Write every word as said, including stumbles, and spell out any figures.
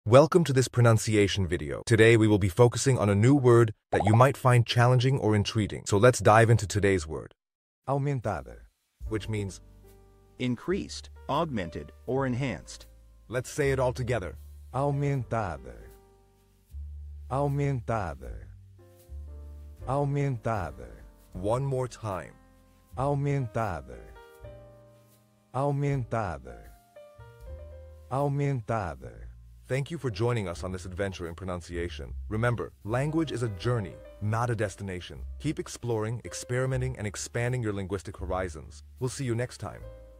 Welcome to this pronunciation video. Today we will be focusing on a new word that you might find challenging or intriguing. So let's dive into today's word. Aumentada, which means increased, augmented, or enhanced. Let's say it all together. Aumentada. Aumentada. Aumentada. One more time. Aumentada. Aumentada. Aumentada. Thank you for joining us on this adventure in pronunciation. Remember, language is a journey, not a destination. Keep exploring, experimenting, and expanding your linguistic horizons. We'll see you next time.